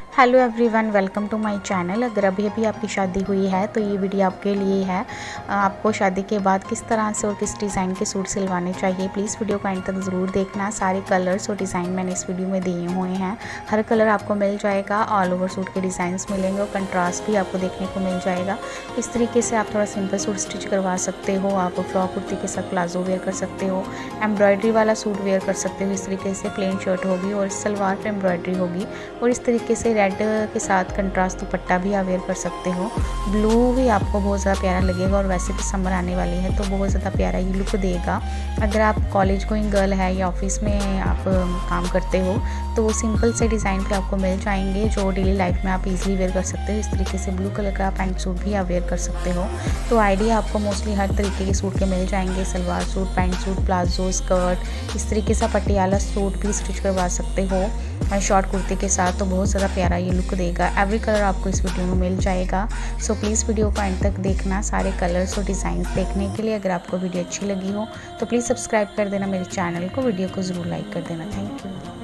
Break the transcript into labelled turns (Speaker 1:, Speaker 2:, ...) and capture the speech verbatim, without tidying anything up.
Speaker 1: Hello everyone, welcome to my channel. अगर अभी अभी आपकी शादी हुई है तो ये वीडियो आपके लिए है। आपको शादी के बाद किस तरह से और किस डिज़ाइन के सूट सिलवाने चाहिए, प्लीज़ वीडियो को एंड तक ज़रूर देखना। सारे कलर्स और डिज़ाइन मैंने इस वीडियो में दिए हुए हैं। हर कलर आपको मिल जाएगा, ऑल ओवर सूट के डिज़ाइंस मिलेंगे और कंट्रास्ट भी आपको देखने को मिल जाएगा। इस तरीके से आप थोड़ा सिंपल सूट स्टिच करवा सकते हो। आप फ्रॉक कुर्ती के साथ प्लाजो वेयर कर सकते हो, एम्ब्रॉयडरी वाला सूट वेयर कर सकते हो। इस तरीके से प्लेन शर्ट होगी और सलवार पर एम्ब्रॉयडरी होगी और इस तरीके से रेड के साथ कंट्रास्ट दुपट्टा भी आप वेयर कर सकते हो। ब्लू भी आपको बहुत ज़्यादा प्यारा लगेगा और वैसे भी समर आने वाली है तो बहुत ज़्यादा प्यारा ये लुक देगा। अगर आप कॉलेज गोइंग गर्ल है या ऑफिस में आप काम करते हो तो वो सिंपल से डिज़ाइन पे आपको मिल जाएंगे जो डेली लाइफ में आप इजीली वेयर कर सकते हो। इस तरीके से ब्लू कलर का पैंट सूट भी आप वेयर कर सकते हो। तो आइडिया आपको मोस्टली हर तरीके के सूट के मिल जाएंगे। Salwar suit, pant suit, palazzo, skirt, इस तरीके से पटियाला सूट भी स्टिच करवा सकते हो शॉर्ट कुर्ती के साथ। तो बहुत ज़्यादा प्यारा ये लुक देगा। एवरी कलर आपको इस वीडियो में मिल जाएगा। सो प्लीज़ वीडियो को एंड तक देखना सारे कलर्स और डिज़ाइंस देखने के लिए। अगर आपको वीडियो अच्छी लगी हो तो प्लीज़ सब्सक्राइब कर देना मेरे चैनल को, वीडियो को ज़रूर लाइक कर देना। Thank you.